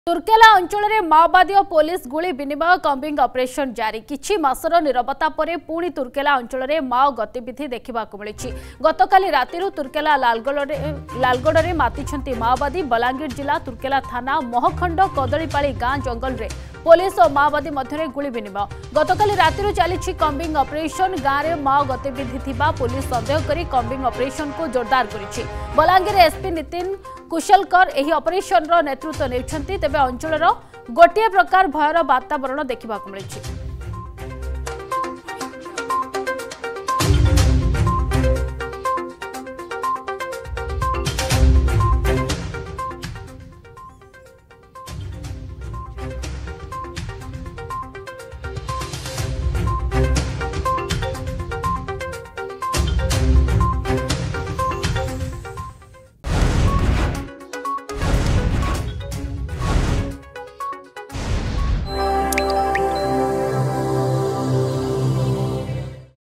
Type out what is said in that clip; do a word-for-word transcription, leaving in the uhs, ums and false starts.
तुर्केला अंचल में माओवादी और पुलिस गुली विनिमय कम्बिंग ऑपरेशन जारी किछि मासर निरवता परे पुणी तुर्केला अंचल में माओ गतिविधि देखा मिली। गतकाली रातिरु तुर्केला लालगड़े लालगड़े मातिछंती माओवादी। बलांगीर जिला तुर्केला थाना महखंड कदलीपाली गाँ जंगल में पुलिस और माओवादी मध्य गुली विनिमय। गतकाली रातिरु चली कम्बिंग ऑपरेशन। गाँव में माओ गतिविधि थिबा पुलिस संदेह करी कम्बिंग ऑपरेशन को जोरदार करिछि। बलांगीर एसपी नितिन कुशलकर एही ऑपरेशन रो नेतृत्व नेउछंती। तेबे अंचलर गोटे प्रकार भयर वातावरण देखा मिली।